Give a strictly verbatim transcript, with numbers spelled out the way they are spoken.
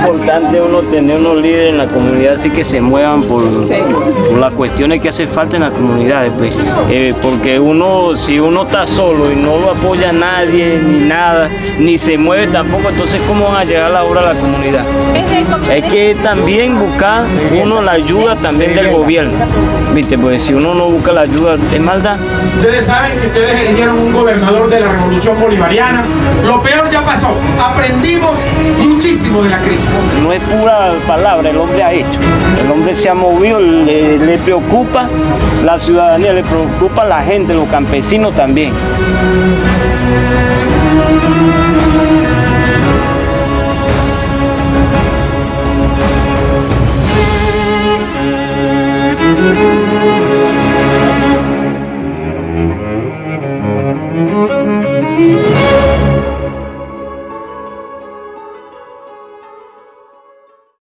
importante uno tener unos líderes en la comunidad así que se muevan por, por las cuestiones que hace falta en la comunidad, pues. Eh, porque uno, si uno está solo y no lo apoya a nadie, ni nada, ni se mueve tampoco, entonces ¿cómo van a llegar a la obra a la comunidad? Hay que también buscar uno la ayuda también del gobierno, ¿viste? Pues si uno no busca la ayuda, es maldad. Ustedes saben que ustedes eligieron un gobernador de la Revolución Bolivariana. Lo peor ya pasó. Aprendimos muchísimo de la crisis. No es pura palabra, el hombre ha hecho. El hombre se ha movido, le, le preocupa la ciudadanía, le preocupa la gente, los campesinos también.